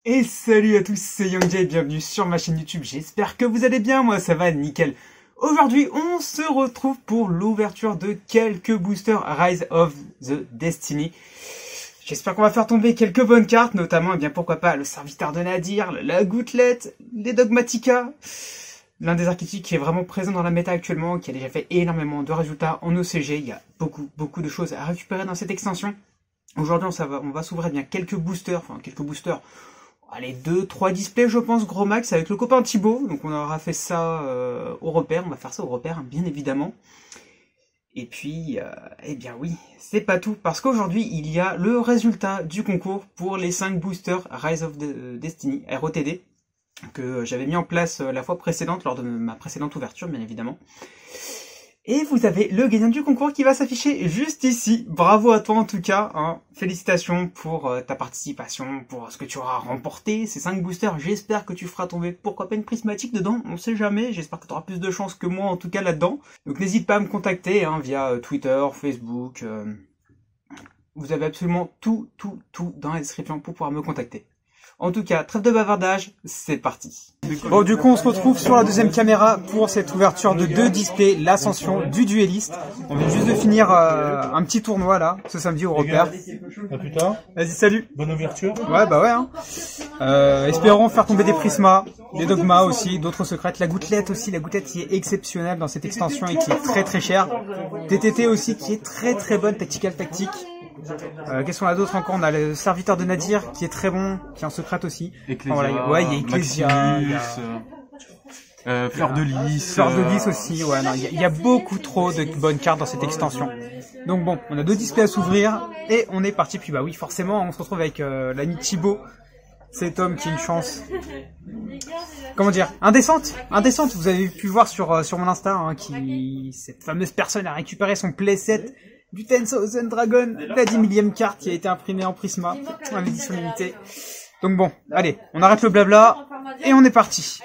Et salut à tous, c'est YongJay et bienvenue sur ma chaîne YouTube. J'espère que vous allez bien, moi ça va nickel. Aujourd'hui, on se retrouve pour l'ouverture de quelques boosters Rise of the Destiny. J'espère qu'on va faire tomber quelques bonnes cartes, notamment, et bien pourquoi pas, le serviteur de Nadir, la gouttelette, les Dogmatika. L'un des archétypes qui est vraiment présent dans la méta actuellement, qui a déjà fait énormément de résultats en OCG. Il y a beaucoup de choses à récupérer dans cette extension. Aujourd'hui, on va s'ouvrir bien quelques boosters, allez, 2-3 displays, je pense, gros max, avec le copain Thibaut. Donc on aura fait ça au repère, on va faire ça au repère, bien évidemment. Et puis, eh bien oui, c'est pas tout, parce qu'aujourd'hui, il y a le résultat du concours pour les 5 boosters Rise of the Destiny, ROTD, que j'avais mis en place la fois précédente, lors de ma précédente ouverture, bien évidemment. Et vous avez le gagnant du concours qui va s'afficher juste ici. Bravo à toi en tout cas, hein. Félicitations pour ta participation, pour ce que tu auras remporté, ces 5 boosters. J'espère que tu feras tomber, pourquoi pas une prismatique dedans, on sait jamais. J'espère que tu auras plus de chance que moi en tout cas là-dedans. Donc n'hésite pas à me contacter hein, via Twitter, Facebook. Vous avez absolument tout dans la description pour pouvoir me contacter. En tout cas, trêve de bavardage, c'est parti. Bon, du coup, on se retrouve sur la deuxième caméra pour cette ouverture de 2 displays, l'ascension du dueliste. On vient juste de finir un petit tournoi là, ce samedi au repère. À plus tard. Vas-y, salut. Bonne ouverture. Ouais, bah ouais. Hein. Espérons faire tomber des prismas, des dogmas aussi, d'autres secrètes. La gouttelette aussi, la gouttelette qui est exceptionnelle dans cette extension et qui est très chère. TTT aussi qui est très bonne, tactical tactique. Qu'est-ce qu'on a d'autre encore? On a le serviteur de Nadir qui est très bon, qui est en secrète aussi. Ecclesia, voilà, ouais, il y a Ecclesia, Fleur de Lys. Fleur de Lys aussi, ouais, non, il y a beaucoup trop de bonnes cartes dans cette extension. Donc bon, on a 2 displays à s'ouvrir et on est parti. Puis bah oui, forcément, on se retrouve avec l'ami Thibaut. Cet homme qui a une chance, comment dire, indécente. Vous avez pu voir sur mon Insta, hein, cette fameuse personne a récupéré son playset du 10,000 Dragon, la 10 millième carte qui a été imprimée en Prisma, en édition limitée. Donc bon, allez, on arrête le blabla et on est parti.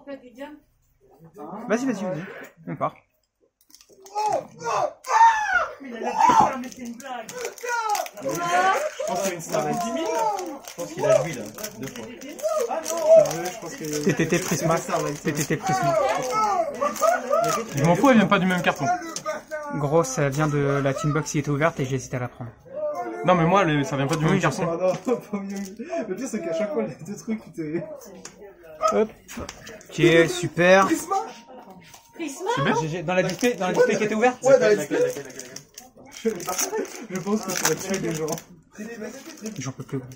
Vas-y, on part. Je pense qu'il a joué là, 2 fois. TTT Prisma. Je m'en fous, elle vient pas du même carton. Gros, ça vient de la Teambox qui était ouverte et j'ai hésité à la prendre. Non mais moi, ça vient pas du même carton. Le pire c'est qu'à chaque fois les 2 trucs t'es... Hop. Ok, super. Prisma. Dans la display qui était ouverte. Ouais, dans la display. Je pense que tu vas tuer des gens. J'en peux plus.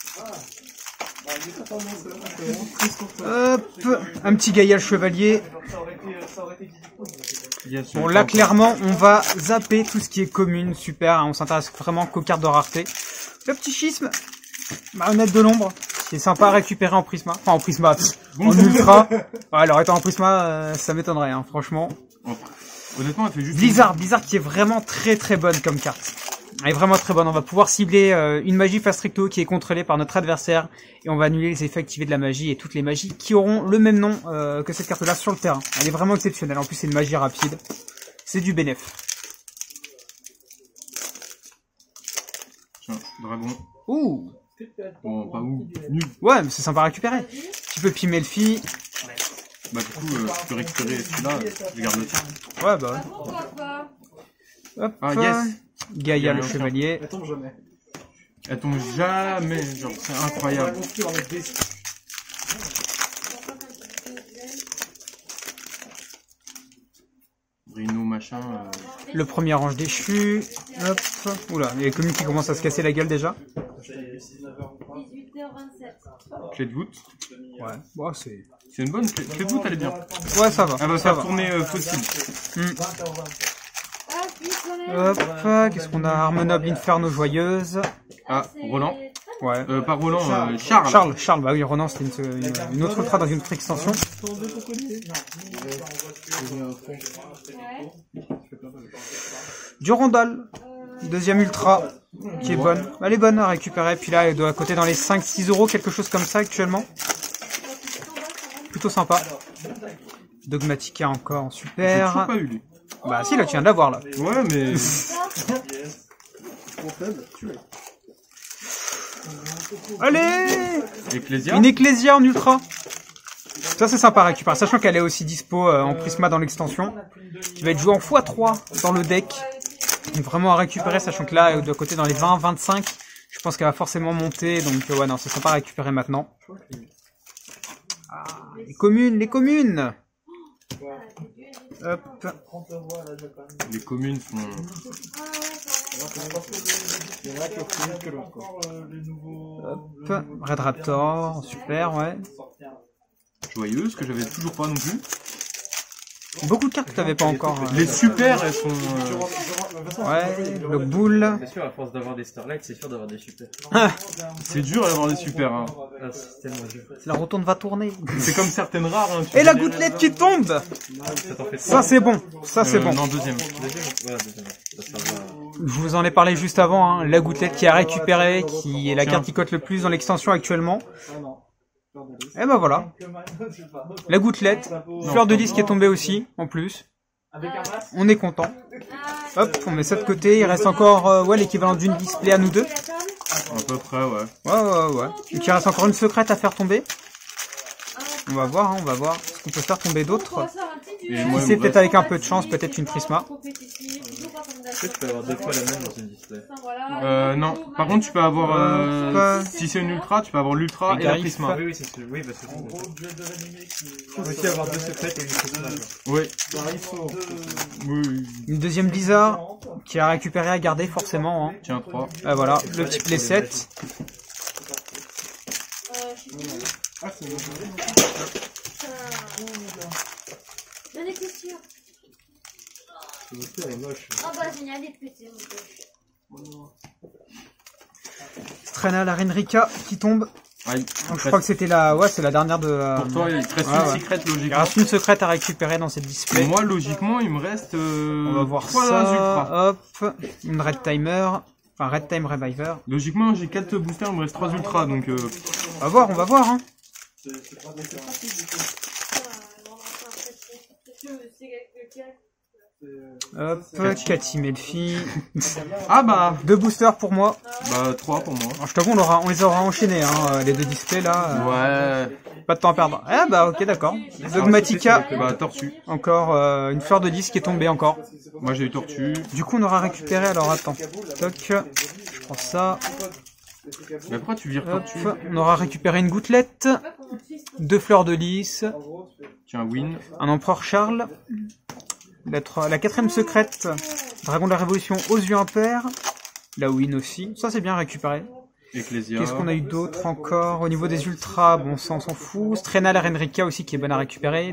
Hop, un petit Gaïa chevalier. Bon là clairement on va zapper tout ce qui est commune, super, hein, on s'intéresse vraiment qu'aux cartes de rareté. Le petit schisme, marionnette de l'ombre, qui est sympa à récupérer en prisma, en ultra. Ouais, alors étant en prisma, ça m'étonnerait, hein, franchement. Honnêtement, elle fait juste... Blizzard qui est vraiment très bonne comme carte. Elle est vraiment très bonne, on va pouvoir cibler une magie fast recto qui est contrôlée par notre adversaire et on va annuler les effets activés de la magie et toutes les magies qui auront le même nom que cette carte là sur le terrain. Elle est vraiment exceptionnelle, en plus c'est une magie rapide, c'est du bénéf. Tiens, dragon. Ouh. Bon, pas où, nul. Ouais, mais c'est sympa à récupérer. Tu peux Pimelfi. Bah du coup, tu peux récupérer celui-là, je garde le tien. Ouais, bah ouais. Hop, ah yes. Gaïa le chevalier. Elle tombe jamais. Elle tombe jamais, genre c'est incroyable. Rhino machin. Le premier ange déchu. Hop. Oula, il y a les communes qui commencent à se casser la gueule déjà. 18h27. Clé de voûte. Ouais, bon, c'est une bonne clé de voûte, elle est bien. Ouais, ça va. Elle va ça faire tourner fossile. Hop, qu'est-ce qu'on a? Harmonoble Inferno Joyeuse. Ah, Roland. Ouais. Pas Roland, Charles. Charles, bah oui, Roland c'était une autre ultra dans une autre extension. Durandal, deuxième ultra, qui est bonne. Elle est bonne à récupérer, puis là elle doit à côté dans les 5-6 euros, quelque chose comme ça actuellement. Plutôt sympa. Dogmatika encore, super. J'ai toujours pas eu lui. Bah si, là tu viens de l'avoir là. Ouais, mais... Allez! Ecclesia. Une Ecclesia en ultra. Ça c'est sympa à récupérer, sachant qu'elle est aussi dispo en Prisma dans l'extension. Qui va être jouée en x3 dans le deck. Donc vraiment à récupérer, sachant que là, de côté dans les 20-25, je pense qu'elle va forcément monter. Donc ouais non, c'est sympa à récupérer maintenant. Ah, les communes. Hop. Les communes sont... Hop. Red Raptor, super, ouais. joyeuses que j'avais toujours pas non plus. Beaucoup de cartes que t'avais pas encore. Les super, elles sont... Ouais, le boule. C'est sûr, à force d'avoir des Starlight, c'est sûr d'avoir des super. C'est dur d'avoir des super. Hein. Ah, c'est tellement dur. La retourne va tourner. C'est comme certaines rares. Hein, et la gouttelette qui tombe. Ça c'est bon. Ça c'est bon. Non, deuxième. Voilà, deuxième. Je vous en ai parlé juste avant. Hein. La gouttelette qui a récupéré, qui est la carte qui cote le plus dans l'extension actuellement. Et ben voilà. La gouttelette. Fleur de lys qui est tombée aussi, en plus. On est content. Hop, on met ça de côté. Il reste encore ouais, l'équivalent d'une display à nous deux. À peu près, ouais. Ouais. Donc il reste encore une secrète à faire tomber. On va voir, hein, on va voir ce qu'on peut faire tomber d'autres. Si c'est peut-être avec un peu de chance, peut-être une Prisma. Est-ce que tu peux avoir deux fois la même dans une display? Non. Par contre, tu peux avoir... si c'est une ultra, tu peux avoir l'ultra et la prisma. Oui, c'est sûr. Oui, parce que tu peux aussi avoir deux secrètes et une prisma. Oui. Une deuxième Blizzard qui a récupéré à garder forcément. Hein. Tiens, 3. Voilà, le petit playset. Donnez tes sûr. Ah bah génial, les petits. Strana, la Renrika qui tombe. Aïe. Donc, je crois que c'était la, ouais, c'est la dernière de. Pour toi, il te reste ouais, une secrète Il logiquement. reste une secrète à récupérer dans cette display. Moi, logiquement, il me reste. On va voir 3 ça. Hop, une Red Timer, enfin Red Time Reviver. Logiquement, j'ai 4 boosters, il me reste 3 ultras, donc. On va voir. Hein. Hop, Cathy Melfi. Ah bah. 2 boosters pour moi. Bah 3 pour moi. Alors, je t'avoue, on les aura enchaînés, hein, les deux displays là. Ouais. Pas de temps à perdre. Ah bah ok, d'accord. Dogmatica. Bah tortue. Encore une fleur de lys qui est tombée encore. Moi j'ai eu tortue. Du coup on aura récupéré, alors attends. Toc. Je prends ça. Mais pourquoi tu vires Hop. tortue? On aura récupéré une gouttelette. 2 fleurs de lys. Tiens, win. Un empereur Charles. La 4ème secrète. Dragon de la Révolution aux yeux impairs. La win aussi. Ça c'est bien récupéré. Ecclesia. Qu'est-ce qu'on a eu d'autre encore au niveau des ultras? Bon, ça on s'en fout. Strena, la Renrika aussi qui est bonne à récupérer.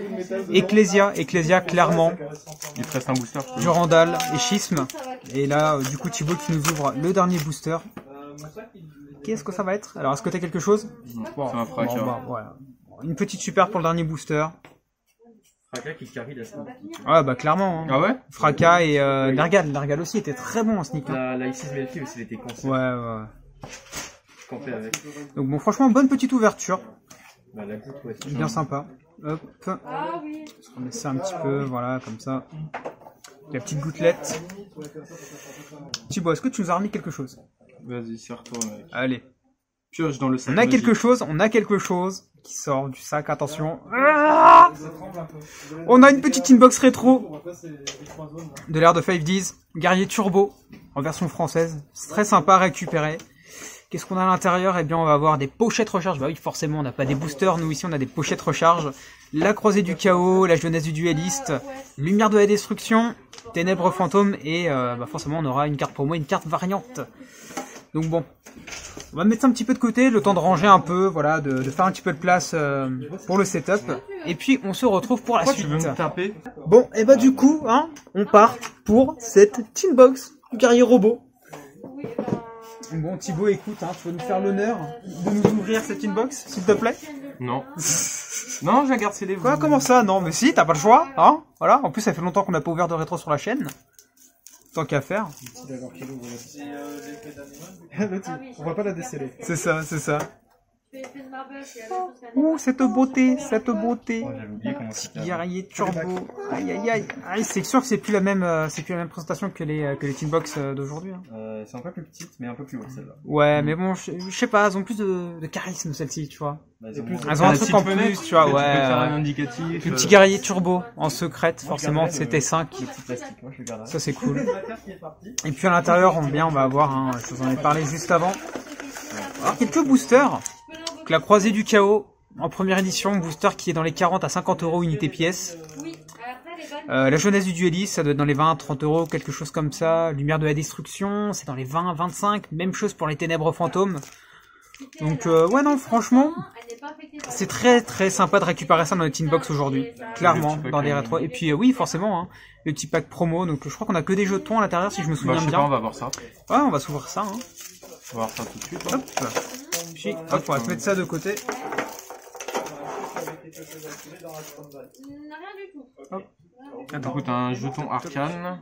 Ecclesia clairement. Il te reste un booster. Durandal et Schisme. Et là, du coup, Thibaut qui nous ouvre le dernier booster. Qu'est-ce que ça va être? Alors, est-ce que t'as quelque chose? Bon, c'est un fracas. Bon, bah, voilà. Une petite super pour le dernier booster. Fracas qui carry la semaine. Ah bah clairement. Hein. Ah ouais? Fracas et Nergal. Nergal aussi était très bon en sneak. Hein. La Isis Melfi aussi, il était concept. Ouais. Campé avec. Donc bon, franchement, bonne petite ouverture. Bah, la goutte, ouais. Bien sympa. Hop. Ah oui. On met ça un petit peu, voilà, comme ça. La petite gouttelette. Thibaut, est-ce que tu nous as remis quelque chose? Vas-y, serre-toi, mec. Allez. Pioche dans le sac. On a quelque chose qui sort du sac, attention. Ah, on a une petite inbox rétro de l'ère de 5Ds, Guerrier Turbo, en version française. C'est très sympa à récupérer. Qu'est-ce qu'on a à l'intérieur? Eh bien, on va avoir des pochettes recharge. Bah oui, forcément, on n'a pas des boosters. Nous, ici, on a des pochettes recharge. La croisée du chaos, la jeunesse du dueliste, lumière de la destruction, ténèbres fantômes et bah forcément, on aura une carte pour moi, une carte variante. Donc bon, on va mettre ça un petit peu de côté, le temps de ranger un peu, voilà, de faire un petit peu de place pour le setup. Et puis, on se retrouve pour la suite. Tu veux me taper? Bon, et bah du coup, hein, on part pour cette tinbox du guerrier robot. Bon, Thibaut, écoute, hein, tu vas nous faire l'honneur de nous ouvrir cette inbox, s'il te plaît? Non. Non, je la garde, c'est les Quoi, comment ça? Non, mais si, t'as pas le choix, hein? Voilà, en plus, ça fait longtemps qu'on n'a pas ouvert de rétro sur la chaîne. Tant qu'à faire. On va pas la déceler. C'est ça. Fais de Marvel, c'est la même chose qu'un Ouh, cette beauté, cette beauté. Oh, j'avais oublié comment Petit c'était. guerrier turbo. Aïe aïe aïe. Aïe, c'est sûr que c'est plus la même présentation que les Team Box d'aujourd'hui. Hein. C'est un peu plus petite, mais un peu plus haute celle-là. Ouais, mais bon, je sais pas, elles ont plus de charisme celle-ci, tu vois. Bah, elles ont Elles ont un truc en plus, tu vois, Tu peux faire un ouais. indicatif. Le petit guerrier turbo en secrète, forcément, je c'était 5. Le petit plastique, moi je le garderai. Ça c'est cool. Et puis à l'intérieur, on va avoir, hein, je vous en ai parlé juste avant. Alors quelques boosters. Donc, la croisée du chaos en première édition, booster qui est dans les 40 à 50 euros unité pièce. Oui, après les bonnes. La jeunesse du dueliste, ça doit être dans les 20 à 30 euros, quelque chose comme ça. Lumière de la destruction, c'est dans les 20 à 25. Même chose pour les ténèbres fantômes. Donc ouais non, franchement, c'est très très sympa de récupérer ça dans les Teen Box aujourd'hui. Clairement, dans les rétros. Et puis oui, forcément, hein, le petit pack promo. Donc je crois qu'on a que des jetons à l'intérieur si je me Bah, souviens je sais bien. pas, on va voir ça. Ouais, on va s'ouvrir ça. Hein. On va voir ça tout de suite. Hop. Puis, hop, on va se mettre ça de côté. Rien du tout. Hop. Du coup, t'as un jeton arcane.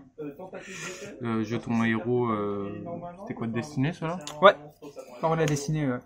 Jeton héros. C'était quoi de destiné, cela? Ouais. On l'a dessiné. Ouais.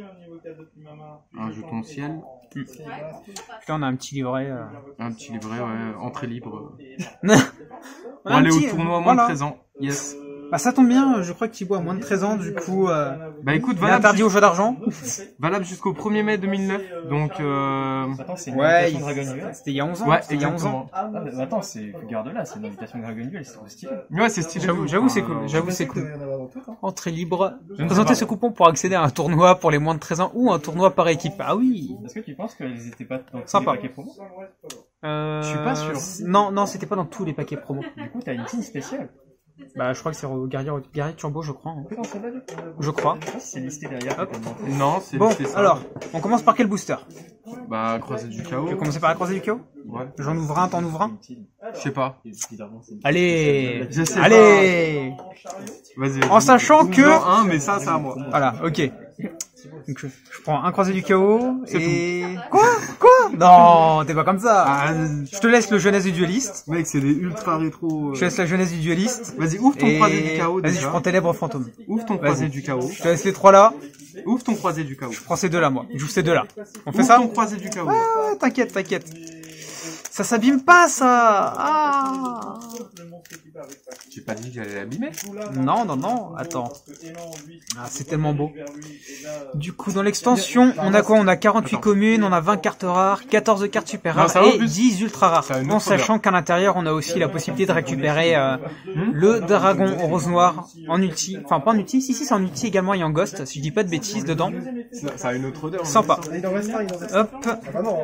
Un jeton ciel. Puis là, on a un petit livret. Un petit livret, ouais, entrée libre. On a Pour un aller petit, au tournoi à moins de voilà. 13 ans. Yes. Bah ça tombe bien, je crois que Thibaut a moins de 13 ans, du coup, Bah écoute, il est interdit valable, aux jeux d'argent. valable jusqu'au 1er mai 2009. Donc, Attends, c'est une Ouais, invitation Dragon Duel. c'était il y a 11 ans. ouais, C'était il y a 11 ans. Ah, bah, attends, regarde-là, c'est une invitation Dragon Duel, c'est trop stylé. Ouais, c'est stylé. J'avoue, c'est cool. J'avoue, c'est Il cool. doit y en avoir dans tout, hein. Entrée libre. Je ne sais Présentez pas. ce coupon pour accéder à un tournoi pour les moins de 13 ans ou un tournoi par équipe. Ah oui. Est-ce que tu penses qu'elles étaient pas dans tous Sympa. les paquets promo? Je suis pas sûr. Non, non, c'était pas dans tous les paquets promo. Du coup, t'as une team spéciale. Bah, je crois que c'est au guerrier turbo, je crois. Hein. Non, celle-là, Je crois. je sais pas si c'est listé derrière. Hop. tellement. Non, c'est Bon, c'est ça. alors, on commence par quel booster? Bah, croisée du chaos. Je vais commencer par la croisée du chaos. Ouais. J'en ouvre un, t'en ouvres un. Je sais pas. Allez, Je sais allez. Vas-y. En sachant que, un, mais ça, c'est à moi. voilà, ok. Donc je prends un croisé du chaos C'est et quoi Non, t'es pas comme ça. Ah, Je te laisse le jeunesse du dueliste. mec, c'est des ultra rétro. Je te laisse la jeunesse du dueliste. Vas-y, ouvre ton Et croisé du chaos vas-y, je déjà. prends ténèbres fantômes. Ouvre ton croisé du chaos. Je te laisse les trois là. Ouvre ton croisé du chaos. Je prends ces deux là, moi. Je joue ces deux là. On fait Ouvre ça ton croisé du chaos. Ouais, t'inquiète, t'inquiète. Ça s'abîme pas, ça. Ah. J'ai pas dit que j'allais l'abîmer. Non, non, non. Attends. Ah, c'est tellement beau. Du coup, dans l'extension, on a quoi? On a 48 communes, on a 20 cartes rares, 14 cartes super Non, rares ça va, et en plus. 10 ultra rares. Ça a une En autre odeur. sachant qu'à l'intérieur, on a aussi la possibilité de récupérer le dragon rose noir en ulti. Enfin, pas en ulti. Si, c'est en ulti également et en ghost, si je dis pas de bêtises dedans. Ça a une autre odeur. Sympa. Il en reste un, il en reste un. Hop. Ah bah non,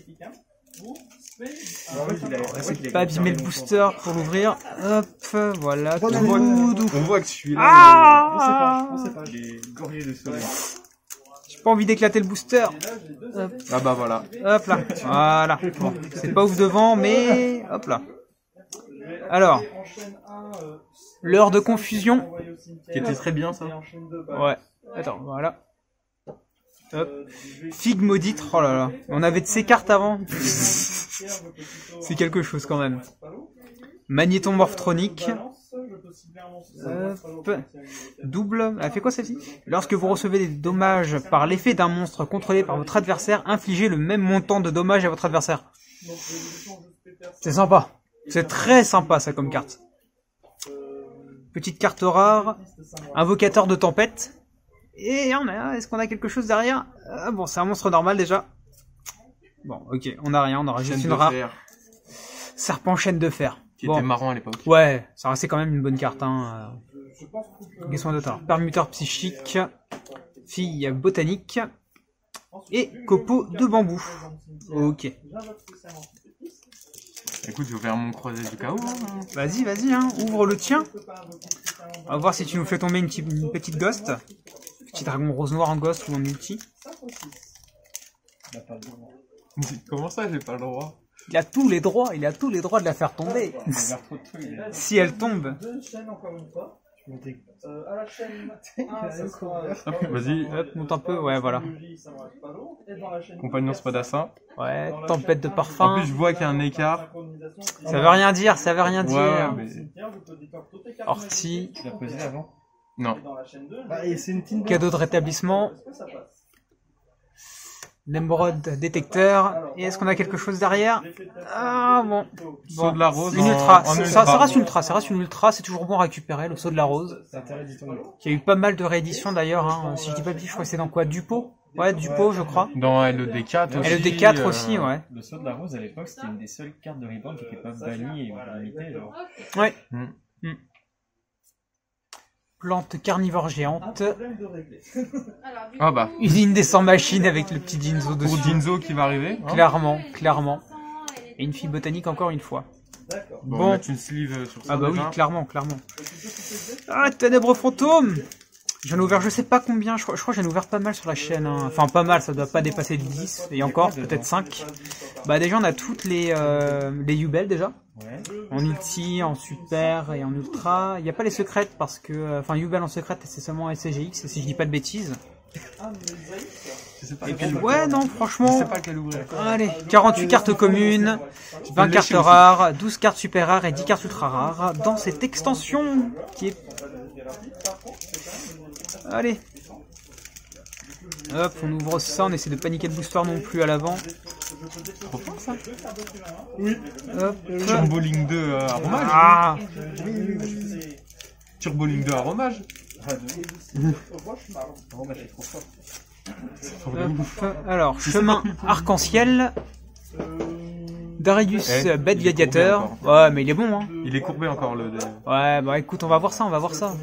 Pas abîmer le booster pour l'ouvrir. Hop. Voilà. Tout On doux. voit que celui-là. Ah! on sait pas. Il est gorgé de soleil. J'ai pas envie d'éclater le booster. Hop. Ah bah voilà. Hop là, voilà. Bon, c'est pas ouf devant, mais hop là. Alors, l'heure de confusion. Qui était très bien ça. Ouais. Attends, voilà. Hop. Figue maudite. Oh là là. On avait de ces cartes avant. C'est quelque chose quand même. Magnéton morphronique. Hop. Double. Elle fait quoi celle-ci? Lorsque vous recevez des dommages par l'effet d'un monstre contrôlé par votre adversaire, infligez le même montant de dommages à votre adversaire. C'est sympa. C'est très sympa ça comme carte. Petite carte rare. Invocateur de tempête. Et est-ce qu'on a quelque chose derrière? Bon, c'est un monstre normal déjà. Bon, ok, on a rien, on aura juste Chaîne une de rare. fer, Serpent chaîne de fer. qui Bon. était marrant à l'époque. Ouais, ça restait quand même une bonne carte. Hein. Question de temps. Permuteur psychique, fille botanique et copeau de bambou. Ok. Écoute, je vais ouvrir mon croisé du chaos. Hein. Vas-y, vas-y, hein. Ouvre le tien. On va voir si tu nous fais tomber une petite ghost. Petit dragon rose noir en ghost ou en multi. Comment ça, j'ai pas le droit? Il a tous les droits, il a tous les droits de la faire tomber. Si elle tombe. Hop, vas-y, Hop, monte un peu, ouais, voilà. compagnon spadassin. Ouais, tempête de En parfum. plus, je vois qu'il y a un écart. Ça veut rien dire, ça veut rien Ouais, dire. mais... Ortie, Tu l'as posé avant. Non. Bah, et c'est une team cadeau de rétablissement. Nemrod détecteur. Et est-ce qu'on a quelque chose derrière? Ah bon. Saut de la rose. Une ultra. En Ça reste une ultra. Ça reste une ultra. C'est toujours bon à récupérer le saut de la rose. Qui a eu pas mal de rééditions d'ailleurs. Hein. Si je dis pas de bêtises, je crois que c'est dans quoi? Dupo? Ouais, Dupo, je crois. Dans LED4 aussi. LED4 aussi, ouais. Le saut de la rose à l'époque, c'était une des seules cartes de Reborn qui n'était pas bannie et limitée. Genre. Ouais. Mm. Plante carnivore géante. Ah bah. Usine des 100 machines avec le petit Jinzo dessus. Pour Jinzo qui va arriver. Hein. Clairement, clairement. Et une fille botanique encore une fois. Bon, on va mettre une sleeve sur ça. Ah bah déjà. oui, clairement, clairement. Ah, ténèbres fantômes. J'en ai ouvert je sais pas combien, je crois que j'en ai ouvert pas mal sur la chaîne. Hein. Enfin pas mal, ça doit pas dépasser les 10. Et encore, peut-être 5. Bah déjà on a toutes les Yubel déjà. Ouais. En ulti, en super et en ultra. Il n'y a pas les secrètes parce que... Enfin Yubel en secrète c'est seulement SCGX si je dis pas de bêtises. Je sais pas Et lequel puis, ouais non Je franchement... sais pas lequel ouvrir. Allez, 48 cartes communes, 20 cartes rares, 12 cartes super rares et 10 cartes ultra rares dans cette extension qui est... Allez. Hop, on ouvre ça, on essaie de paniquer le booster non plus à l'avant. Trop fort ça. Hop. Turbo Link 2 aromage. Ah. Turbo Link 2 aromage. Hop. Alors, chemin arc-en-ciel. Darius, bête gladiateur. Ouais, mais il est bon, hein. Il est courbé encore le. Ouais, bah écoute, on va voir ça, on va voir ça.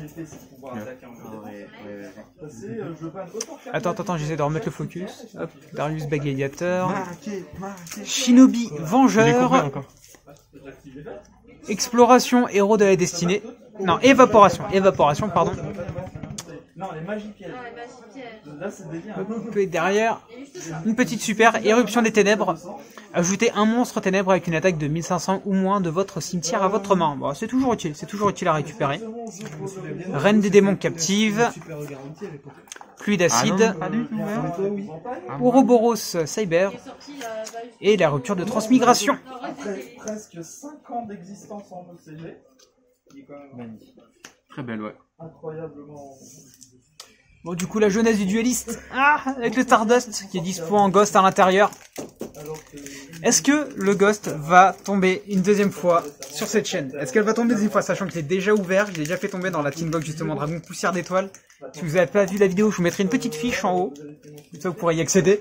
Attends, j'essaie de remettre le focus. Hop, Darius, bête gladiateur. Shinobi, Il est courbé vengeur. encore. Exploration, héros de la destinée. Non, évaporation, pardon. Non, les magies pièges. Non, les magiques pièges. Là, c'est délire. Hop, et derrière, une petite super, éruption des ténèbres. Ajoutez un monstre ténèbre avec une attaque de 1500 ou moins de votre cimetière à votre main. Bon, c'est toujours utile à récupérer. Reine des démons captive. Pluie d'acide. Ouroboros Cyber. Qui est sorti là, bah, Et la rupture de transmigration. Après presque 5 ans d'existence en OCG, il est quand même magnifique. Très belle, ouais. Incroyablement. Bon, du coup, la jeunesse du dueliste. Ah, avec le Stardust qui est dispo en Ghost à l'intérieur. Est-ce que le Ghost va tomber une deuxième fois sur cette chaîne? Est-ce qu'elle va tomber une deuxième fois, sachant qu'il est déjà ouvert? Je l'ai déjà fait tomber dans la Team Box justement, Dragon Poussière d'étoiles. Si vous n'avez pas vu la vidéo, je vous mettrai une petite fiche en haut. Comme ça, vous pourrez y accéder.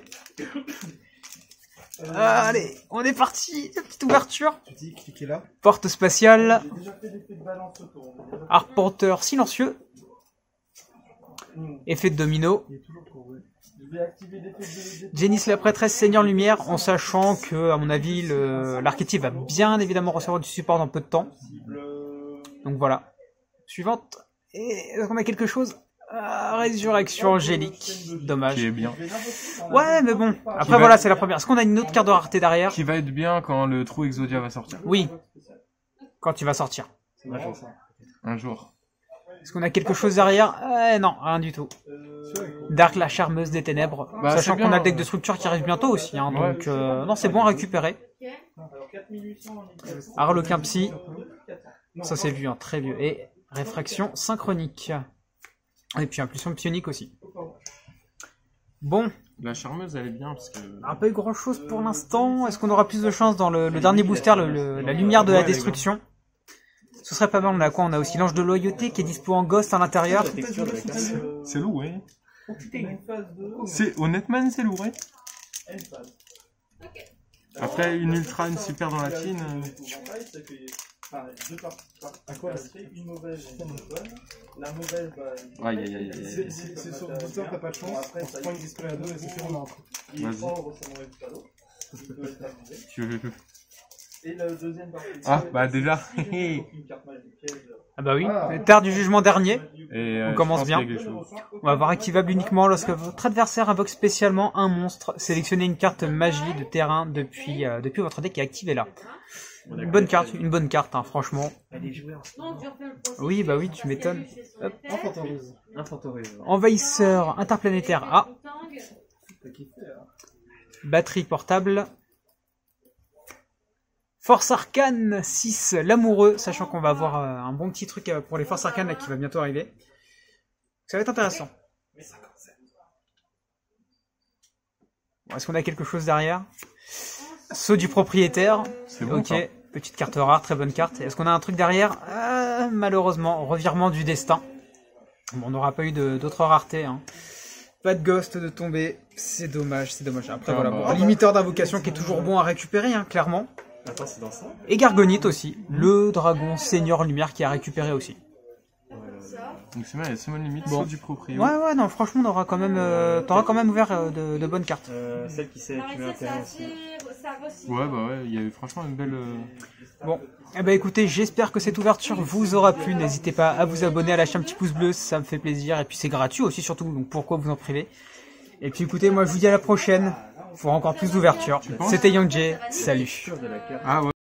Allez, on est parti. Petite ouverture. Tu dis, cliquez là. Porte spatiale. Arpenteur silencieux. Effet de domino. Janice la prêtresse Seigneur Lumière, en sachant que, à mon avis, l'archétype va bien évidemment recevoir du support dans peu de temps. Donc voilà. Suivante. Et est-ce qu'on a quelque chose? Résurrection angélique. Dommage. Qui est bien. Ouais, mais bon. Après voilà, c'est la première. Est-ce qu'on a une autre carte de rareté derrière? Qui va être bien quand le trou Exodia va sortir. Oui. Quand il va sortir. Un jour. Est-ce qu'on a quelque chose derrière? Non, rien du tout. Dark la charmeuse des ténèbres. Bah, Sachant c'est bien, qu'on a le deck de structure qui arrive bientôt aussi. Hein, Ouais. donc non, c'est bon à récupérer. Harlequin Psy. Ça c'est vieux, hein, très vieux. Et réfraction synchronique. Et puis impulsion psionique aussi. Bon. La charmeuse, elle est bien parce que. Un peu grand chose pour l'instant. Est-ce qu'on aura plus de chance dans le dernier booster, la lumière de la destruction? Ce serait pas mal. On a quoi? On a aussi l'ange de loyauté qui est dispo en Ghost à l'intérieur. C'est lourd, oui. Honnêtement, c'est lourd, oui. Après, une ultra, une super dans la team. À quoi une mauvaise et une bonne. La mauvaise, bah. Aïe, aïe, aïe, aïe. C'est sur le booster, t'as pas de chance. Après, ça prend une display à 2 et c'est fait en entre. Il est Vas-y. fort, c'est mauvais tout à l'eau. Il peut être abusé. Tu veux. Et la deuxième partie. Ah, bah déjà. Une carte magique piège. Ah bah oui. Terre du jugement dernier. Et, On commence je pense bien. qu'il y a quelque chose. On va voir activable uniquement lorsque votre adversaire invoque spécialement un monstre. Sélectionnez une carte magie de terrain depuis votre deck et activez-la. Une bonne carte, hein, franchement. Donc, tu refais le processus. Oui, bah oui, tu m'étonnes. Hop. Infantorise. Envahisseur interplanétaire A. Batterie portable. Force arcane 6, l'amoureux, sachant qu'on va avoir un bon petit truc pour les forces arcanes là, qui va bientôt arriver. Ça va être intéressant. Est-ce qu'on a quelque chose derrière? Saut du propriétaire. C'est bon, Ok, ça. petite carte rare, très bonne carte. Est-ce qu'on a un truc derrière? Malheureusement, revirement du destin. Bon, on n'aura pas eu d'autres raretés. Hein. Pas de ghost de tomber, c'est dommage, c'est dommage. Après, Ah, voilà, bah. bon, un limiteur d'invocation qui est toujours bon à récupérer, hein, clairement. Attends, c'est dans ça? Et Gargonite aussi, le dragon seigneur lumière qui a récupéré aussi. Donc c'est ma limite, Bon. saut du proprio. Ouais, non, franchement, on aura quand même, t'auras quand même ouvert de bonnes cartes. Celle qui sait tu mets un terrain aussi. Ouais, bah ouais, il y a eu franchement une belle... Bon, eh ben écoutez, j'espère que cette ouverture vous aura plu. N'hésitez pas à vous abonner, à lâcher un petit pouce bleu, ça me fait plaisir. Et puis c'est gratuit aussi surtout, donc pourquoi vous en priver? Et puis écoutez, moi je vous dis à la prochaine pour encore plus d'ouvertures. penses? C'était Young Jay, salut. Ah ouais.